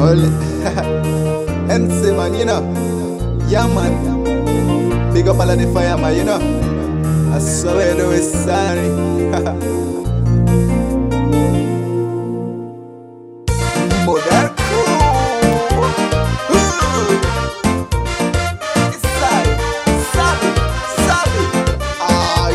All MC man, you know. Yeah man. Big up all of the fireman, you know. I swear to it, sorry. Modern crew. It's like Sabi. Aye.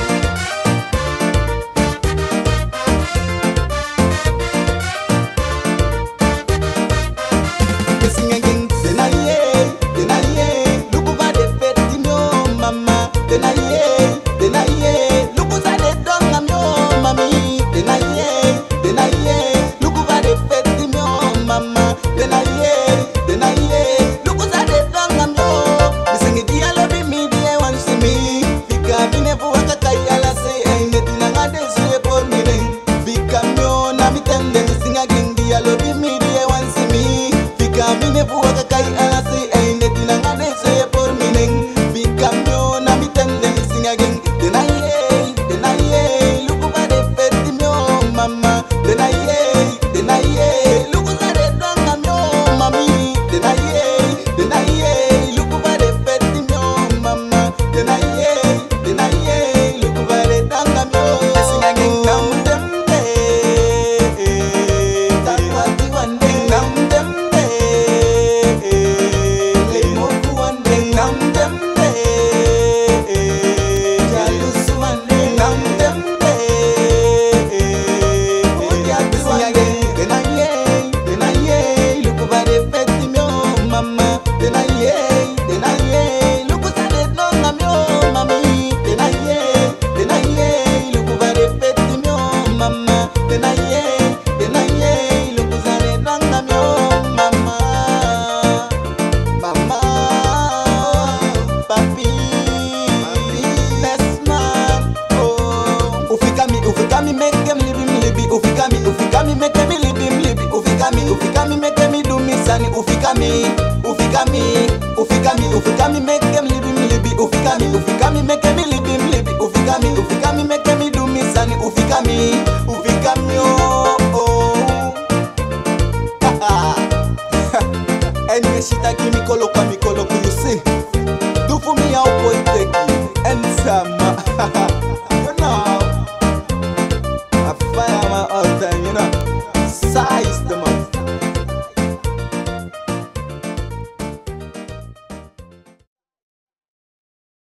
We sing again. Denaye. Look over the fete in your mama. Denaye. Look over the dog and your mommy. Denaye. Look over the fete in your mama. Denaye. Look over the dog and your. We sing it, dear love me, dear one see me. Because me never walk a kayala say, I need to know this way for me. Because me on a me tend to sing again, dear love me, dear one see me. Because me never walk a kayala say, I need to know this way for me. Because me on a me tend to sing again. Denaye, look over the fete in your mama. Denaye, look over the dog and your mommy. Denaye, look over the fete in your mama. Denaye, look over the dog and your. Sing again, nam dem day. That's what you want, nam dem day. Let more to one day, nam dem day. Jealous one day, nam dem day. Oh yeah, this one again. Denaye, look over the fete in your mama. Denaye, look over the dog and your mommy. Denaye, look over the fete in your mama. Denaye, look over the dog and your mama. Mama, papi, best man. Oh, ufikami make them live him libi. Ufikami make them live him libi. Ufikami make them do me sunny. Ufikami.